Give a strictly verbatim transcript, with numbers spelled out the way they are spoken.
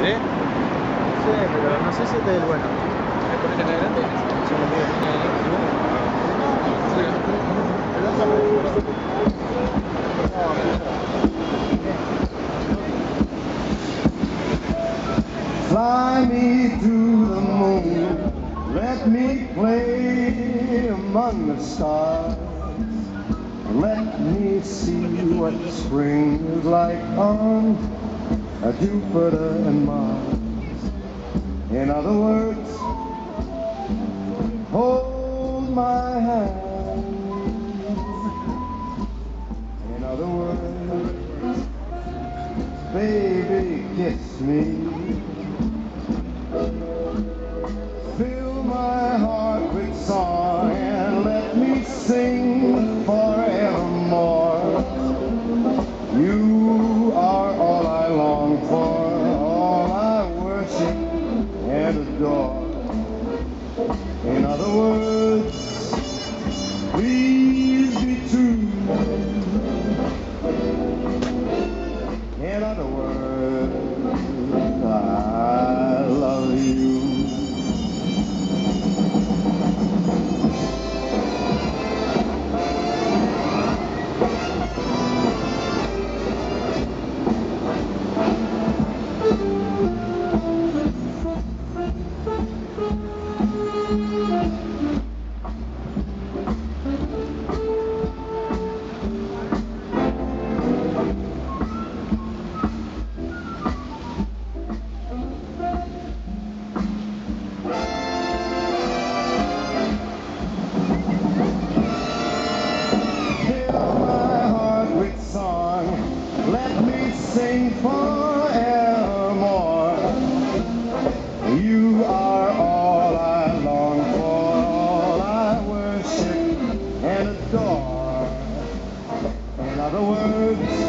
¿Eh? Sí, pero no sé si este es el bueno. ¿Me pones acá adelante? Se lo pido. Fly me to the moon, let me play among the stars. Let me see what spring is like on Jupiter and Mars. In other words, hold my hand. In other words, baby, kiss me. Fill my heart with song and let me sing forevermore. You are all I long for, all I worship and adore. In other words, please be true. In other words, I love you. Let me sing forevermore. You are all I long for, all I worship and adore. In other words,